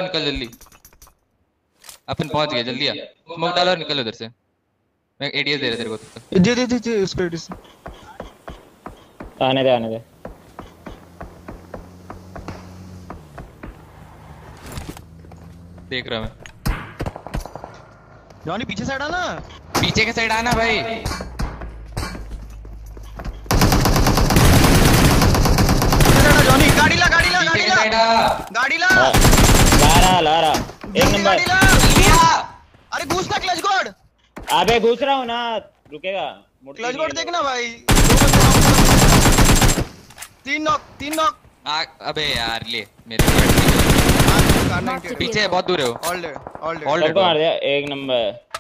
निकल जल्दी, अपन पहुंच गए, जल्दी आ, स्मोक डालो और निकल उधर से। मैं एडीएस दे रहा तेरे को तब तक। दे उसको एडीएस आने दे देख रहा मैं। जॉनी पीछे साइड आना, पीछे के साइड आना भाई। जॉनी गाड़ी ला पीछे के साइड आ। ला रहा एक नंबर। अरे घुस ना क्लच गोड। अबे घुस रहा हूँ ना, रुकेगा। क्लच गोड देखना भाई। 3 नॉक। अबे यार ले मेरे पीछे बहुत दूर है वो। ऑल डेड सबको मार दिया, एक नंबर।